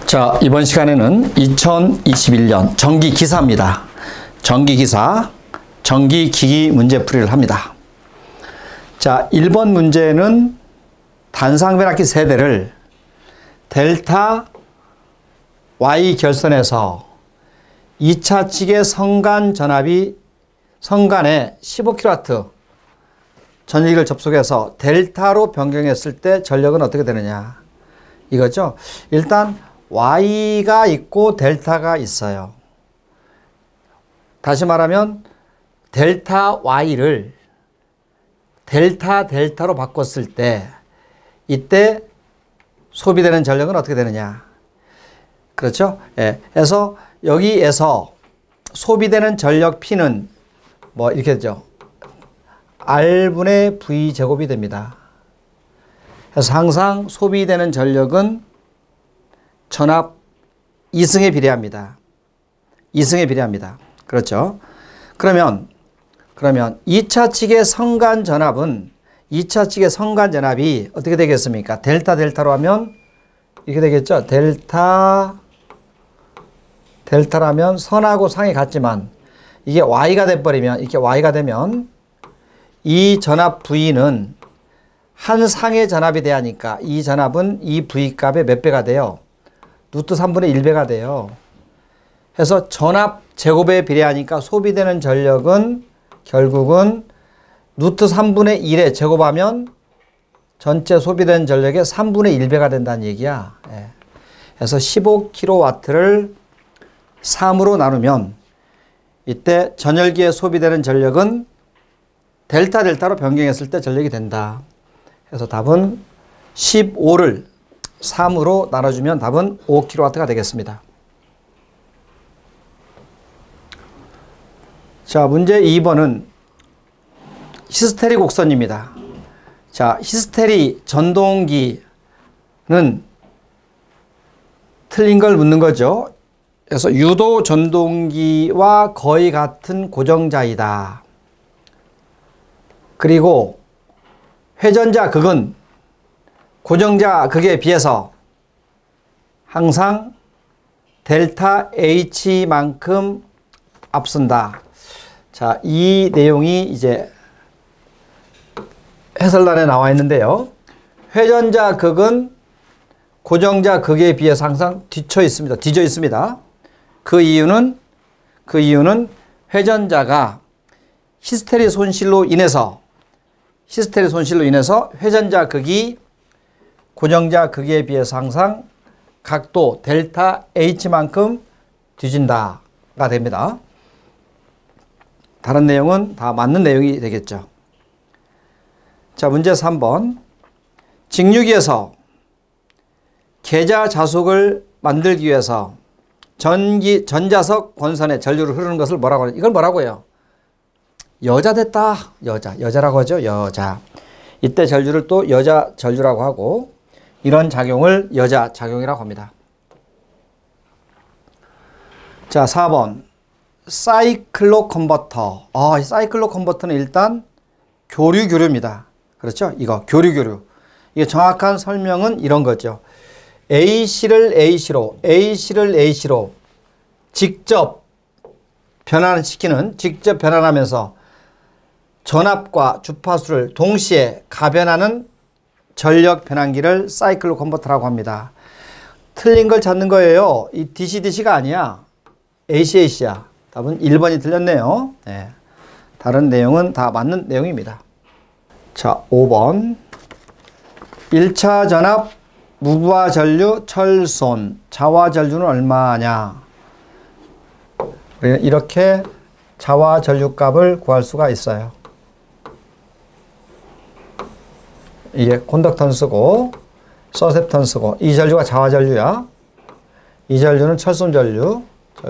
자, 이번 시간에는 2021년 전기기사입니다. 전기기사, 전기기기 문제풀이를 합니다. 자, 1번 문제는 단상변압기 세대를 델타 Y 결선에서 2차 측의 성간 전압이 성간에 15kW 전기를 접속해서 델타로 변경했을 때 전력은 어떻게 되느냐 이거죠. 일단 Y가 있고 델타가 있어요. 다시 말하면 델타 Y를 델타로 바꿨을 때 이때 소비되는 전력은 어떻게 되느냐. 그렇죠? 예. 그래서 여기에서 소비되는 전력 P는 뭐 이렇게 되죠. R분의 V 제곱이 됩니다. 그래서 항상 소비되는 전력은 전압 2승에 비례합니다. 2승에 비례합니다. 그렇죠? 그러면 2차 측의 성간 전압은 2차 측의 성간 전압이 어떻게 되겠습니까? 델타로 하면 이렇게 되겠죠? 델타라면 선하고 상이 같지만 이게 Y가 돼버리면 이렇게 Y가 되면 이 전압 V는 한 상의 전압이 돼야 하니까 이 전압은 이 V 값의 몇 배가 돼요? 루트 3분의 1배가 돼요. 그래서 전압 제곱에 비례하니까 소비되는 전력은 결국은 루트 3분의 1에 제곱하면 전체 소비된 전력의 3분의 1배가 된다는 얘기야. 예. 그래서 15kW를 3으로 나누면 이때 전열기에 소비되는 전력은 델타로 변경했을 때 전력이 된다. 그래서 답은 15를 3으로 나눠주면 답은 5kW가 되겠습니다. 자, 문제 2번은 히스테리 곡선입니다. 자, 히스테리 전동기는 틀린 걸 묻는 거죠. 그래서 유도 전동기와 거의 같은 고정자이다. 그리고 회전자 극은 고정자 극에 비해서 항상 델타 H만큼 앞선다. 자, 이 내용이 이제 해설란에 나와 있는데요. 회전자 극은 고정자 극에 비해서 항상 뒤져 있습니다. 그 이유는 회전자가 히스테리 손실로 인해서 회전자 극이 고정자 극에 비해서 항상 각도 델타 H만큼 뒤진다가 됩니다. 다른 내용은 다 맞는 내용이 되겠죠. 자, 문제 3번. 직류기에서 계좌 자속을 만들기 위해서 전자석 권선에 전류를 흐르는 것을 뭐라고 하냐. 이걸 뭐라고 해요? 여자 됐다. 여자라고 하죠. 여자. 이때 전류를 또 여자 전류라고 하고 이런 작용을 여자 작용이라고 합니다. 자, 4번. 사이클로 컨버터. 이 사이클로 컨버터는 일단 교류입니다. 그렇죠? 이거 교류. 이게 정확한 설명은 이런 거죠. AC를 AC로 직접 변환하면서 전압과 주파수를 동시에 가변하는 전력 변환기를 사이클로 컨버터라고 합니다. 틀린 걸 찾는 거예요. 이 DC가 아니야. AC야. 답은 1번이 틀렸네요. 네. 다른 내용은 다 맞는 내용입니다. 자, 5번. 1차 전압 무부하 전류 철손 자화 전류는 얼마냐? 이렇게 자화 전류 값을 구할 수가 있어요. 이게 콘덕턴스고 서셉턴스고 이 전류가 자화 전류야. 이 전류는 철손 전류,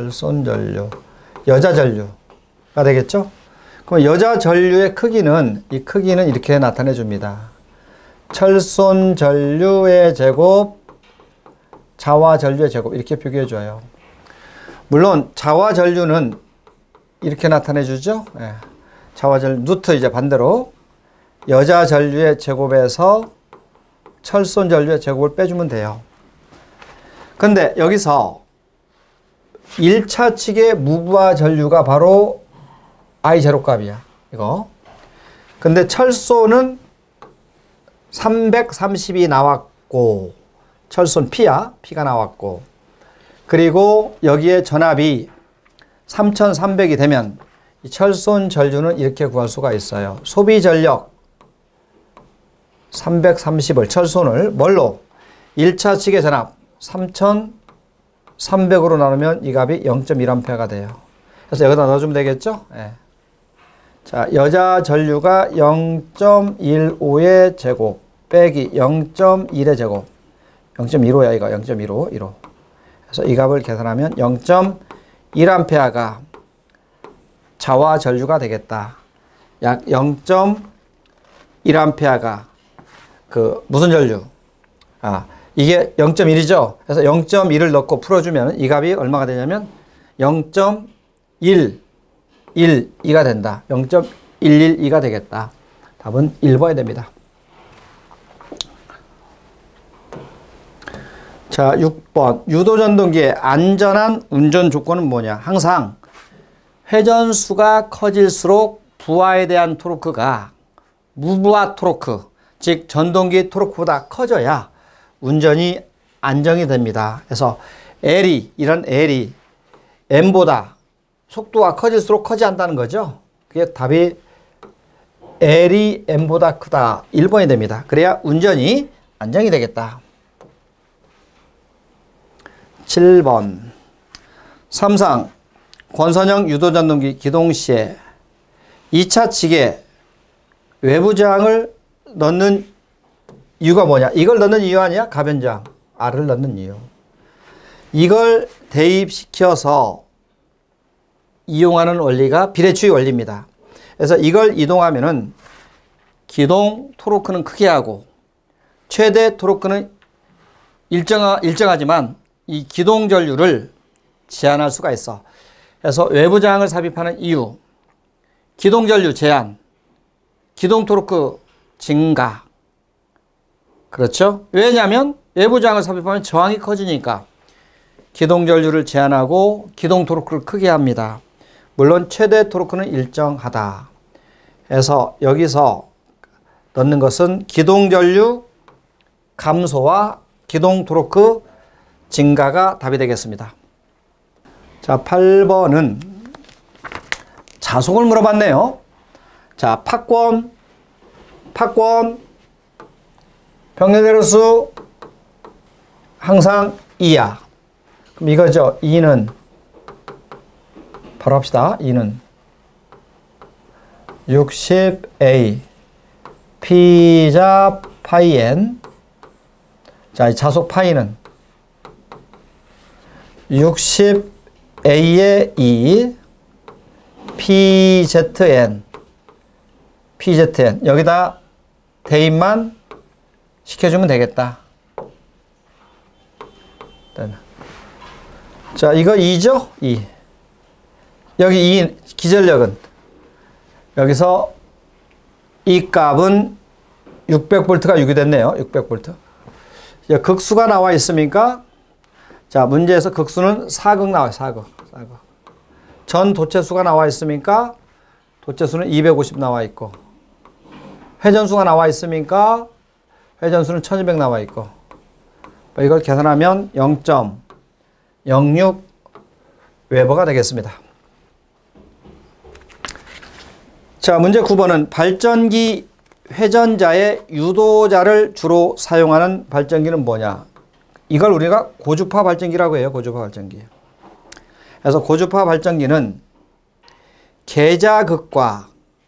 여자 전류가 되겠죠? 그럼 여자 전류의 크기는 이렇게 나타내 줍니다. 철손 전류의 제곱, 자화 전류의 제곱 이렇게 표기해 줘요. 물론 자화 전류는 이렇게 나타내 주죠. 예. 자화 전류 루트 이제 반대로 여자 전류의 제곱에서 철손 전류의 제곱을 빼주면 돼요. 근데 여기서 1차 측의 무부하 전류가 바로 I 제로 값이야. 이거. 근데 철소는 330이 나왔고, 철소는 P야. P가 나왔고, 그리고 여기에 전압이 3300이 되면 이 철손 전류는 이렇게 구할 수가 있어요. 소비 전력 330을 철손을 뭘로? 1차 측의 전압 3300으로 나누면 이 값이 0.1A가 돼요. 그래서 여기다 넣어주면 되겠죠? 네. 자, 여자 전류가 0.15의 제곱 빼기 0.1의 제곱 0.15야 이거 0.15 1호. 그래서 이 값을 계산하면 0.1A가 자와 전류가 되겠다. 약 0.1A가 그 무슨 전류? 이게 0.1이죠. 그래서 0.1을 넣고 풀어주면 이 값이 얼마가 되냐면 0.112가 된다. 0.112가 되겠다. 답은 1번이 됩니다. 자, 6번. 유도전동기의 안전한 운전 조건은 뭐냐? 항상 회전수가 커질수록 부하에 대한 토르크가 무부하 토르크, 즉 전동기 토르크보다 커져야 운전이 안정이 됩니다. 그래서 이런 L이 M보다 속도가 커질수록 커지 않다는 거죠. 그게 답이 L이 M보다 크다. 1번이 됩니다. 그래야 운전이 안정이 되겠다. 7번. 3상 권선형 유도전동기 기동 시에 2차 측에 외부 저항을 넣는 이유가 뭐냐? 이걸 넣는 이유 아니야? 가변저항. R을 넣는 이유. 이걸 대입시켜서 이용하는 원리가 비례추의 원리입니다. 그래서 이걸 이동하면은 기동 토르크는 크게 하고 최대 토르크는 일정하지만 이 기동 전류를 제한할 수가 있어. 그래서 외부 저항을 삽입하는 이유, 기동 전류 제한, 기동 토르크 증가. 그렇죠? 왜냐하면 외부 저항을 삽입하면 저항이 커지니까 기동 전류를 제한하고 기동 토르크를 크게 합니다. 물론 최대 토르크는 일정하다. 그래서 여기서 넣는 것은 기동 전류 감소와 기동 토르크 증가가 답이 되겠습니다. 자, 8번은 자속을 물어봤네요. 자, 팍권, 병렬대로수 항상 2야. 그럼 이거죠. 2는 바로 합시다. 2는 60A P자 파이 N. 자, 이 자속 파이는 60A의 2 PZN 여기다 대입만 시켜주면 되겠다. 자, 이거 2죠? 2. 여기 2 기전력은 여기서 이 값은 600V가 6이 됐네요. 600V. 극수가 나와 있습니까? 자, 문제에서 극수는 4극 나와요. 4극. 전 도체수가 나와 있습니까? 도체수는 250 나와 있고. 회전수가 나와 있습니까? 회전수는 1200 나와 있고. 이걸 계산하면 0.06 웨버가 되겠습니다. 자, 문제 9번은 발전기 회전자의 유도자를 주로 사용하는 발전기는 뭐냐? 이걸 우리가 고주파 발전기라고 해요. 고주파 발전기. 그래서 고주파 발전기는 계자극과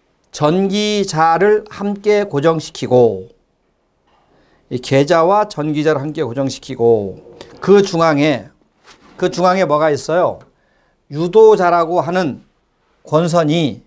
전기자를 함께 고정시키고, 이 계자와 전기자를 함께 고정시키고, 그 중앙에 뭐가 있어요? 유도자라고 하는 권선이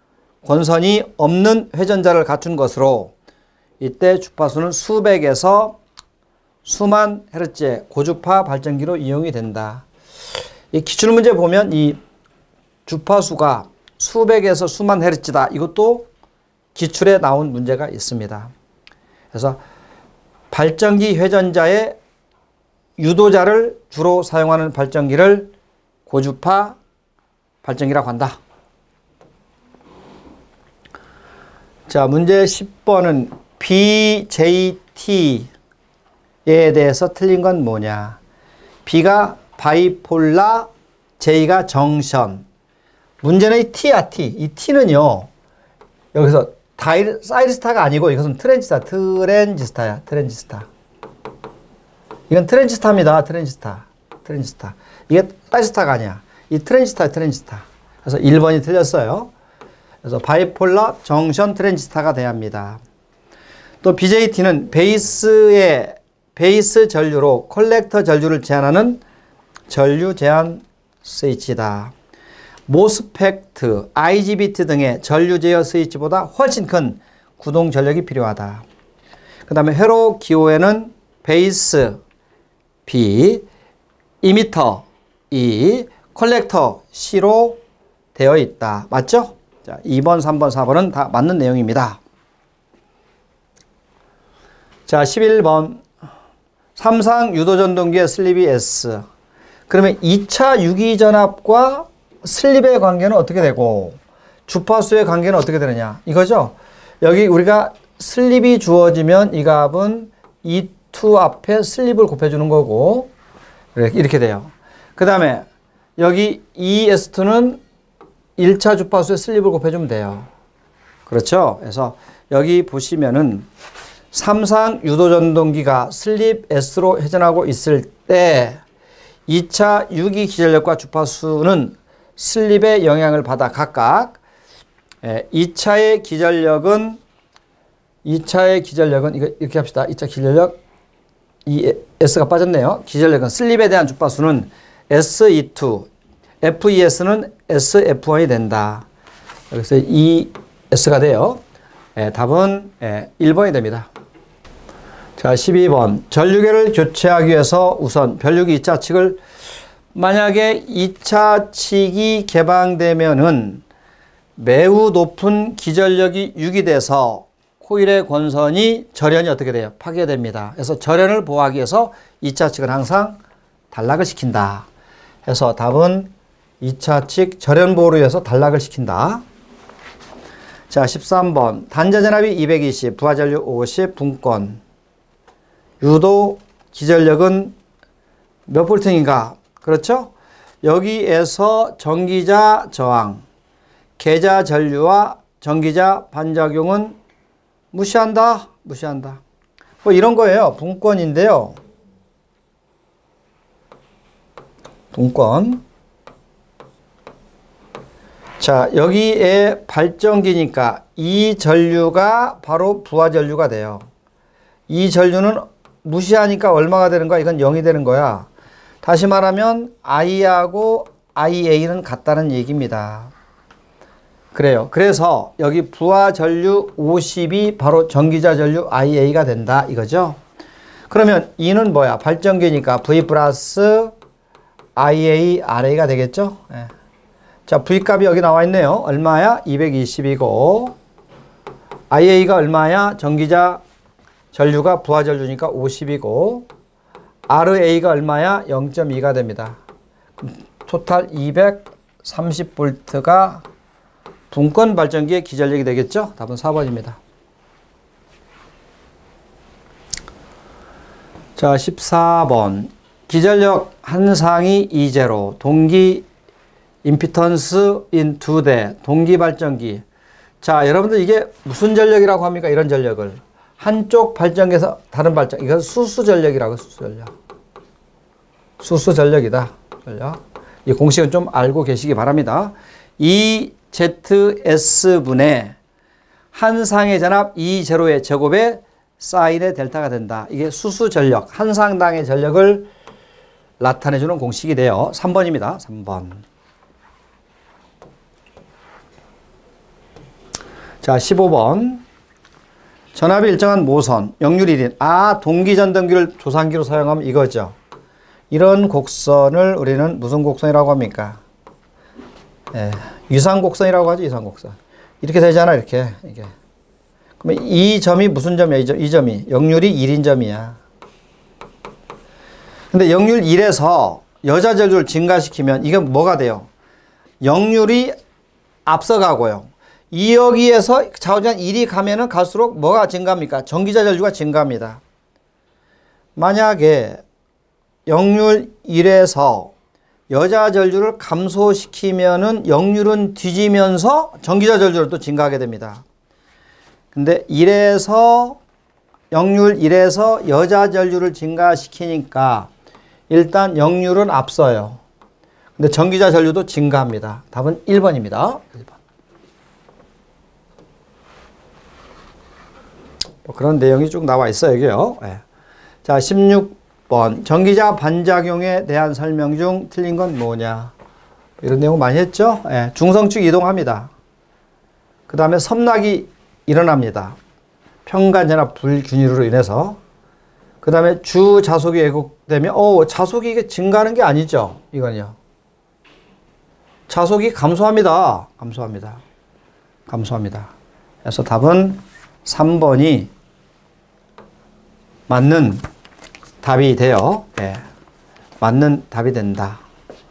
없는 회전자를 갖춘 것으로 이때 주파수는 수백에서 수만 헤르츠의 고주파 발전기로 이용이 된다. 이 기출문제 보면 이 주파수가 수백에서 수만 헤르츠다. 이것도 기출에 나온 문제가 있습니다. 그래서 발전기 회전자의 유도자를 주로 사용하는 발전기를 고주파 발전기라고 한다. 자, 문제 10번은 BJT에 대해서 틀린 건 뭐냐? B가 바이폴라, J가 정션. 문제는 이 T야, T. 이 T는요, 여기서 사이리스타가 아니고 이것은 트랜지스타야, 트랜지스타. 이건 트랜지스타입니다, 트랜지스타. 이게 사이리스타가 아니야. 이 트랜지스타야, 트랜지스타. 그래서 1번이 틀렸어요. 그래서 바이폴라 정션 트랜지스타가 돼야 합니다. 또 BJT는 베이스 전류로 컬렉터 전류를 제한하는 전류 제한 스위치다. 모스펙트, IGBT 등의 전류 제어 스위치보다 훨씬 큰 구동 전력이 필요하다. 그 다음에 회로 기호에는 베이스 B, 이미터 E, 컬렉터 C로 되어 있다. 맞죠? 자, 2번, 3번, 4번은 다 맞는 내용입니다. 자, 11번. 삼상 유도전동기의 슬립이 S. 그러면 2차 유기전압과 슬립의 관계는 어떻게 되고 주파수의 관계는 어떻게 되느냐 이거죠. 여기 우리가 슬립이 주어지면 이 값은 E2 앞에 슬립을 곱해주는 거고 이렇게 돼요. 그 다음에 여기 ES2는 1차 주파수에 슬립을 곱해주면 돼요. 그렇죠. 그래서 여기 보시면은 삼상 유도전동기가 슬립 S로 회전하고 있을 때 2차 유기 기전력과 주파수는 슬립의 영향을 받아 각각 2차의 기전력은 이거 이렇게 합시다. 2차 기전력 이 S가 빠졌네요. 기전력은 슬립에 대한 주파수는 SE2, FES는 SF1이 된다. 여기서 ES가 돼요. 답은 1번이 됩니다. 자, 12번. 전류계를 교체하기 위해서 우선 변류기 2차 칙을 만약에 2차 칙이 개방되면은 매우 높은 기전력이 유기돼서 코일의 권선이 절연이 어떻게 돼요? 파괴됩니다. 그래서 절연을 보호하기 위해서 2차 칙은 항상 단락을 시킨다. 해서 답은 2차 칙 절연 보호를 위해서 단락을 시킨다. 자, 13번. 단자전압이 220, 부하전류 50, 분권. 유도 기전력은 몇 볼트인가? 그렇죠? 여기에서 전기자 저항, 계자 전류와 전기자 반작용은 무시한다. 뭐 이런 거예요. 분권인데요. 분권. 자, 여기에 발전기니까 이 전류가 바로 부하 전류가 돼요. 이 전류는 무시하니까 얼마가 되는 거야? 이건 0이 되는 거야. 다시 말하면 I하고 IA는 같다는 얘기입니다. 그래요. 그래서 여기 부하 전류 50이 바로 전기자 전류 IA가 된다 이거죠. 그러면 E는 뭐야? 발전기니까 V 플러스 IA RA가 되겠죠. 네. 자, V 값이 여기 나와 있네요. 얼마야? 220이고 IA가 얼마야? 전기자 전류가 부하 전류니까 50이고 RA가 얼마야? 0.2가 됩니다. 토탈 230V가 분권 발전기의 기전력이 되겠죠? 답은 4번입니다. 자, 14번. 기전력 한 상이 이제로 동기 임피턴스 인 2대 동기 발전기. 자, 여러분들 이게 무슨 전력이라고 합니까? 이런 전력을. 한쪽 발전기에서 다른 발전, 이건 수수전력이라고, 수수전력이다. 전력. 이 공식은 좀 알고 계시기 바랍니다. EZS분의 한 상의 전압 E0의 제곱에 사인의 델타가 된다. 이게 수수전력, 한 상당의 전력을 나타내주는 공식이 돼요. 3번입니다. 3번. 자, 15번. 전압이 일정한 모선, 역률 1인. 아, 동기전등기를 조상기로 사용하면 이거죠. 이런 곡선을 우리는 무슨 곡선이라고 합니까? 유상곡선이라고 하죠. 유상곡선. 이렇게 되잖아. 이렇게. 이게. 그러면 이 점이 무슨 점이야? 이 점이 역률이 1인 점이야. 근데 역률 1에서 여자 전류를 증가시키면 이게 뭐가 돼요? 역률이 앞서가고요. 2여기에서 좌우지간 1이 가면은 갈수록 뭐가 증가합니까? 전기자 전류가 증가합니다. 만약에 역률 1에서 여자 전류를 감소시키면은 역률은 뒤지면서 전기자 전류도 증가하게 됩니다. 근데 역률 1에서 여자 전류를 증가시키니까 일단 역률은 앞서요. 근데 전기자 전류도 증가합니다. 답은 1번입니다. 1번. 뭐 그런 내용이 쭉 나와 있어요, 여기요. 네. 자, 16번. 전기자 반작용에 대한 설명 중 틀린 건 뭐냐? 이런 내용 많이 했죠? 네. 중성축 이동합니다. 그 다음에 섬락이 일어납니다. 평간전압 불균일로 인해서. 그 다음에 주자속이 왜곡되면, 자속이 이게 증가하는 게 아니죠? 이건요. 자속이 감소합니다. 감소합니다. 그래서 답은 3번이 맞는 답이 돼요. 예. 맞는 답이 된다.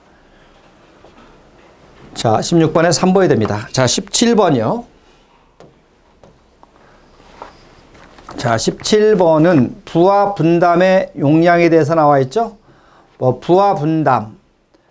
자, 16번에 3번이 됩니다. 자, 17번이요. 자, 17번은 부하 분담의 용량에 대해서 나와 있죠. 부하 분담,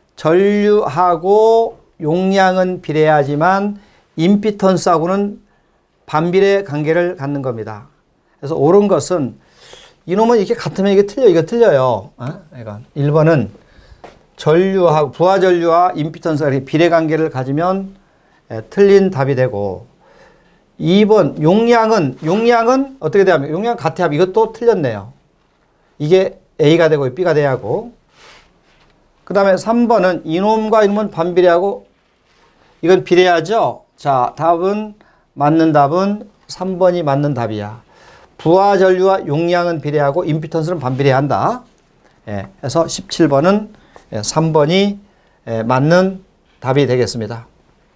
전류하고 용량은 비례하지만 임피턴스하고는 반비례 관계를 갖는 겁니다. 그래서 옳은 것은 이놈은 이렇게 같으면 이게 이거 틀려요. 이건 1번은 전류하고 부하 전류와 임피턴스가 비례 관계를 가지면 틀린 답이 되고 2번 용량은 어떻게 돼야 용량 같아야 이것도 틀렸네요. 이게 A가 되고 B가 돼야 하고 그 다음에 3번은 이놈과 이놈은 반비례하고 이건 비례하죠. 자, 맞는 답은 3번이 맞는 답이야. 부하 전류와 용량은 비례하고 임피턴스는 반비례한다. 예, 그래서 17번은 3번이 맞는 답이 되겠습니다.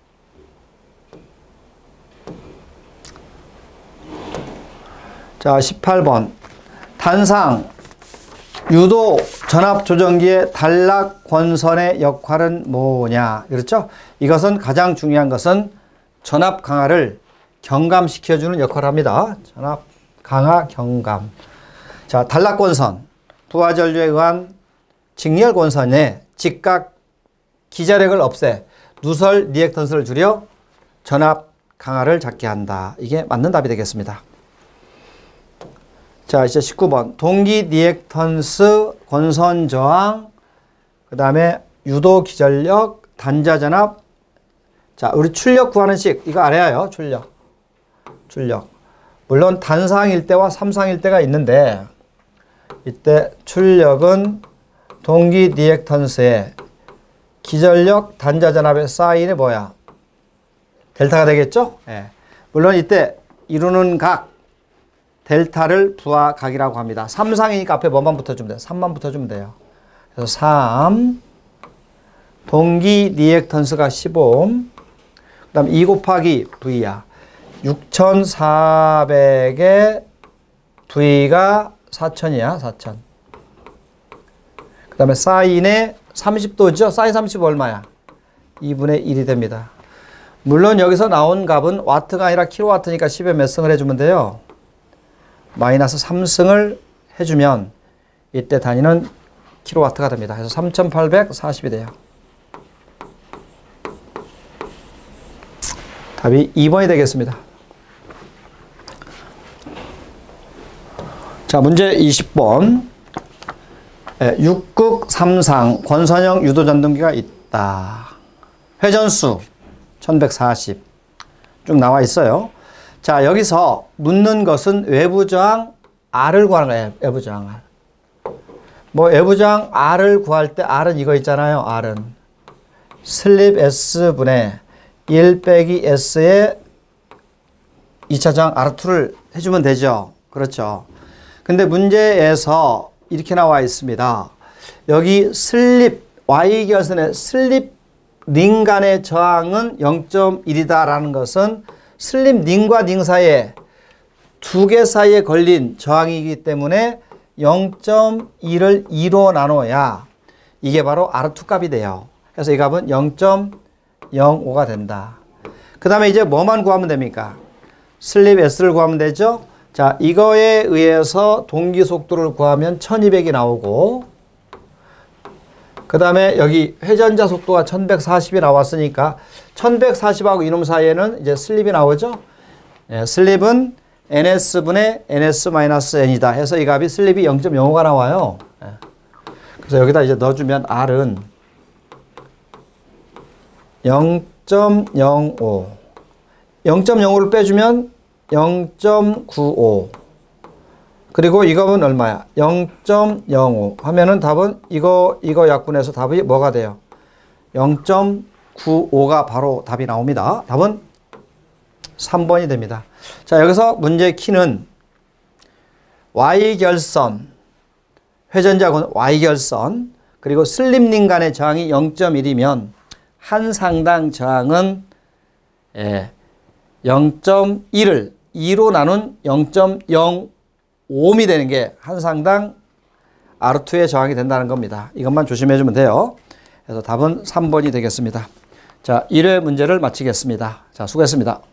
자, 18번. 단상, 유도 전압 조정기의 단락 권선의 역할은 뭐냐? 그렇죠? 이것은 가장 중요한 것은 전압 강하를 경감시켜주는 역할을 합니다. 전압 강하 경감. 자, 단락 권선. 부하 전류에 의한 직렬 권선에 직각 기자력을 없애 누설 리액턴스를 줄여 전압 강하를 잡게 한다. 이게 맞는 답이 되겠습니다. 자, 이제 19번. 동기 리액턴스, 권선 저항, 그 다음에 유도 기전력, 단자 전압. 자, 우리 출력 구하는 식, 이거 알아야요. 출력. 물론 단상일 때와 삼상일 때가 있는데, 이때 출력은 동기 리액턴스에 기전력, 단자 전압의 사인이 뭐야? 델타가 되겠죠? 예. 물론 이때 이루는 각, 델타를 부하각이라고 합니다. 3상이니까 앞에 뭐만 붙어주면 돼요? 3만 붙어주면 돼요. 그래서 3, 동기 리액턴스가 15옴, 그 다음 2 곱하기 V야. 6400에 V가 4000이야, 4000. 그 다음에 사인에 30도죠? 사인 30 얼마야? 2분의 1이 됩니다. 물론 여기서 나온 값은 와트가 아니라 킬로와트니까 10에 몇 승을 해주면 돼요? 마이너스 3승을 해주면 이때 단위는 킬로와트가 됩니다. 그래서 3840이 돼요. 답이 2번이 되겠습니다. 자, 문제 20번. 육극 3상 권선형 유도전등기가 있다. 회전수 1140 쭉 나와 있어요. 자, 여기서 묻는 것은 외부 저항 R을 구하는 거예요. 외부 저항 R. 외부 저항 R을 구할 때 R은 이거 있잖아요. R은 슬립 S분의 1 빼기 S의 2차 저항 R2를 해주면 되죠. 그렇죠. 근데 문제에서 이렇게 나와 있습니다. 여기 슬립, Y기어선의 슬립 링 간의 저항은 0.1이다라는 것은 슬립 링과 링 사이에 두 개 사이에 걸린 저항이기 때문에 0.2를 2로 나눠야 이게 바로 R2 값이 돼요. 그래서 이 값은 0.05가 된다. 그 다음에 이제 뭐만 구하면 됩니까? 슬립 S를 구하면 되죠. 자, 이거에 의해서 동기 속도를 구하면 1200이 나오고, 그 다음에 여기 회전자 속도가 1140이 나왔으니까 1140하고 이놈 사이에는 이제 슬립이 나오죠. 예, 슬립은 ns분의 ns-n이다 해서 이 값이 슬립이 0.05가 나와요. 예. 그래서 여기다 이제 넣어주면 R은 0.05, 0.05를 빼주면 0.95, 그리고 이 값은 얼마야? 0.05 하면은 답은 이거 약분해서 답이 뭐가 돼요? 0.95가 바로 답이 나옵니다. 답은 3번이 됩니다. 자, 여기서 문제의 키는 Y결선, 회전자군 Y결선, 그리고 슬립링 간의 저항이 0.1이면 한 상당 저항은 0.1을 2로 나눈 0.05미 되는 게 한 상당 R2의 저항이 된다는 겁니다. 이것만 조심해 주면 돼요. 그래서 답은 3번이 되겠습니다. 자, 1회 문제를 마치겠습니다. 자, 수고했습니다.